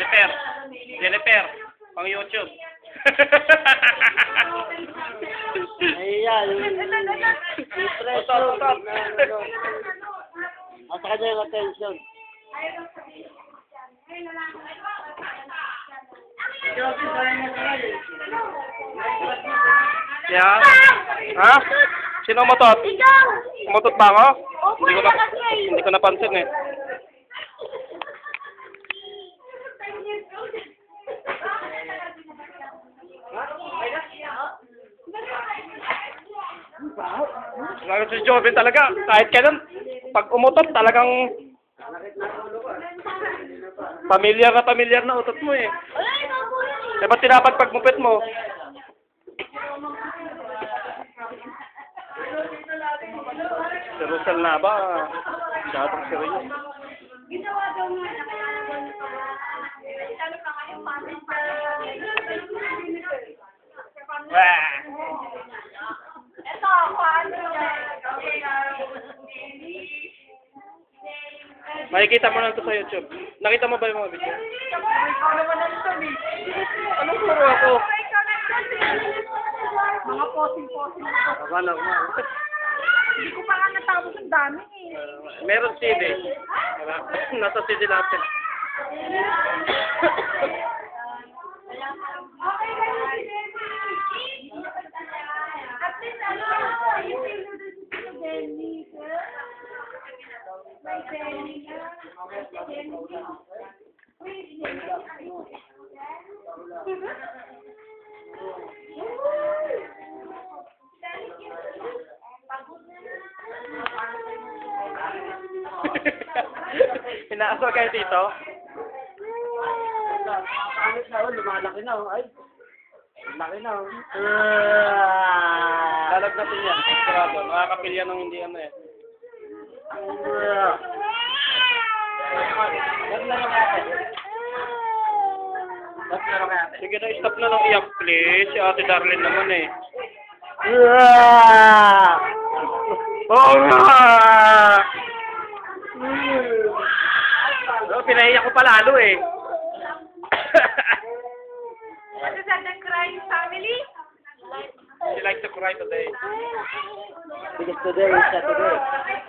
Jennifer. Jennifer. Pang YouTube. Ayan, i-press Stop, stop. Nasa kanya yung attention. Yeah? Ha? Sino umotot? Ikaw! Umotot ba ako? Opo, Hindi ko napansin eh. Lalo si Joven talaga, kahit kailan, pag umutot talagang pamilyar na utot mo eh. Eh ba't tinapat pag mupit mo? Si Rosel na ba? Masyadong seryoso. Ginawa daw nga na kaya lalo na ngayong Wah! Ito, paano Makikita mo lang ito sa YouTube. Nakita mo ba yung mga video? ikaw naman ang sabi. Anong puro ako? Mga posing-posing ako. Akala ko. Hindi ko pa nga natapos ang dami eh. Meron CD. Nasa CD natin. Okay lang yung at least ano, yung pinudod si Jenny. May Jenny na. Inaasar kayo dito? Pangit na, lumalaki na. Ay, laki na. Lalagnatin yan. Sigurado. Makakapil yan ng hindi ano eh. Sige na, stop na lang iyak please. Si Ate Darlene naman eh. Oo nga! Oh, pinaiyak ko pa lalo eh. What is that, the crying family? She likes to cry today. Because today is Saturday.